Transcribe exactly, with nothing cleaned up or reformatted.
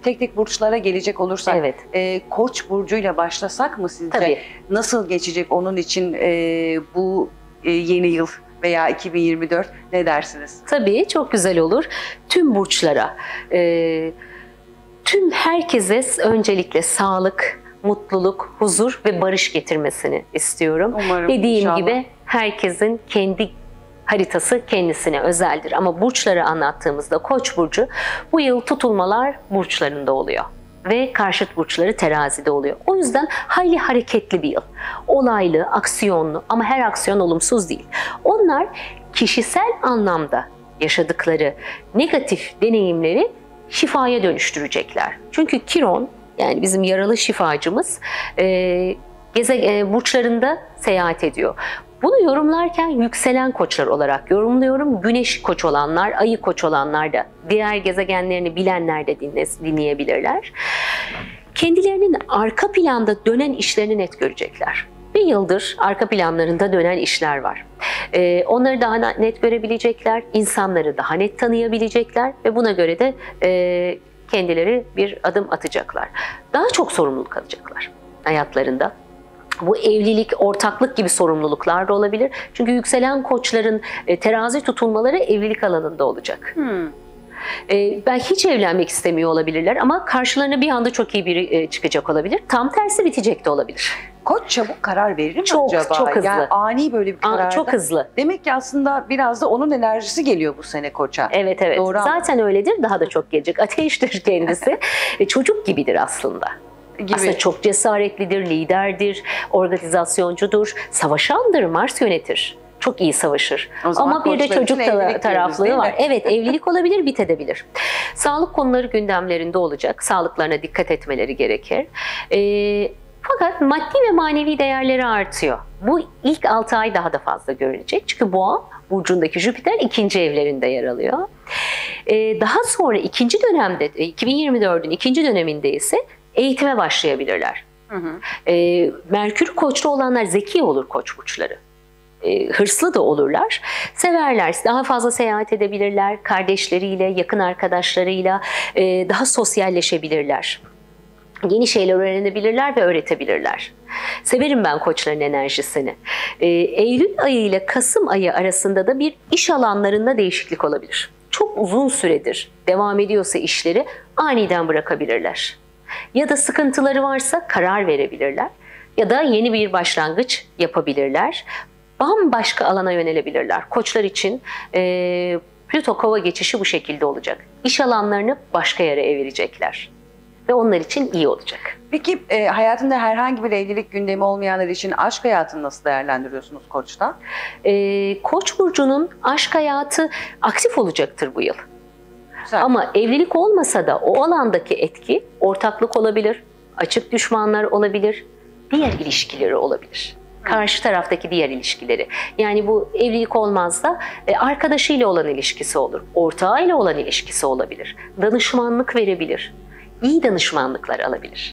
tek tek burçlara gelecek olursak, Evet. e, Koç burcuyla başlasak mı sizce? Tabii. Nasıl geçecek onun için e, bu e, yeni yıl veya iki bin yirmi dört, ne dersiniz? Tabii, çok güzel olur. Tüm burçlara, e, tüm herkese öncelikle sağlık, mutluluk, huzur ve barış getirmesini istiyorum. Umarım, Dediğim inşallah. gibi herkesin kendi haritası kendisine özeldir. Ama burçları anlattığımızda Koç burcu, bu yıl tutulmalar burçlarında oluyor ve karşıt burçları terazide oluyor. O yüzden hayli hareketli bir yıl. Olaylı, aksiyonlu, ama her aksiyon olumsuz değil. Onlar kişisel anlamda yaşadıkları negatif deneyimleri şifaya dönüştürecekler. Çünkü Kiron, yani bizim yaralı şifacımız, e, geze, e, burçlarında seyahat ediyor. Bunu yorumlarken yükselen koçlar olarak yorumluyorum. Güneş koç olanlar, ayı koç olanlar da, diğer gezegenlerini bilenler de dinle, dinleyebilirler. Kendilerinin arka planda dönen işlerini net görecekler. Bir yıldır arka planlarında dönen işler var. Ee, onları daha net görebilecekler, insanları daha net tanıyabilecekler ve buna göre de e, kendileri bir adım atacaklar. Daha çok sorumluluk alacaklar hayatlarında. Bu evlilik, ortaklık gibi sorumluluklar da olabilir. Çünkü yükselen koçların e, terazi tutulmaları evlilik alanında olacak. Hmm. E, belki hiç evlenmek istemiyor olabilirler ama karşılarına bir anda çok iyi biri e, çıkacak olabilir. Tam tersi bitecek de olabilir. Koç çabuk karar verir mi Çok, acaba? çok hızlı. Yani ani böyle bir kararda. Aa, çok hızlı. Demek ki aslında biraz da onun enerjisi geliyor bu sene Koç'a. Evet evet. Doğru ama. Zaten öyledir. Daha da çok gelecek. Ateştir kendisi. e, çocuk gibidir aslında. Gibi. Aslında çok cesaretlidir, liderdir, organizasyoncudur, savaşandır, Mars yönetir. Çok iyi savaşır. O zaman Ama bir de koçlar çocuk için evlilik da diyoruz, taraflığı değil var. mi? Evet, evlilik olabilir, bitebilir. Sağlık konuları gündemlerinde olacak. Sağlıklarına dikkat etmeleri gerekir. Ee, fakat maddi ve manevi değerleri artıyor. Bu ilk altı ay daha da fazla görülecek. Çünkü Boğa burcundaki Jüpiter ikinci evlerinde yer alıyor. Ee, daha sonra ikinci dönemde, iki bin yirmi dördün ikinci döneminde ise eğitime başlayabilirler. Hı hı. E, Merkür Koçlu olanlar zeki olur, Koç burçları. E, hırslı da olurlar. Severler, daha fazla seyahat edebilirler. Kardeşleriyle, yakın arkadaşlarıyla e, daha sosyalleşebilirler. Yeni şeyler öğrenebilirler ve öğretebilirler. Severim ben Koçların enerjisini. E, Eylül ayı ile Kasım ayı arasında da bir iş alanlarında değişiklik olabilir. Çok uzun süredir devam ediyorsa işleri aniden bırakabilirler. Ya da sıkıntıları varsa karar verebilirler. Ya da yeni bir başlangıç yapabilirler. Bambaşka alana yönelebilirler. Koçlar için e, Plüto Kova geçişi bu şekilde olacak. İş alanlarını başka yere evirecekler. Ve onlar için iyi olacak. Peki e, hayatında herhangi bir evlilik gündemi olmayanlar için aşk hayatını nasıl değerlendiriyorsunuz Koç'ta? E, Koç burcunun aşk hayatı aktif olacaktır bu yıl. Güzel. Ama evlilik olmasa da o alandaki etki ortaklık olabilir, açık düşmanlar olabilir, diğer ilişkileri olabilir. Karşı taraftaki diğer ilişkileri. Yani bu evlilik olmaz da e, arkadaşıyla olan ilişkisi olur, ortağıyla olan ilişkisi olabilir. Danışmanlık verebilir, iyi danışmanlıklar alabilir.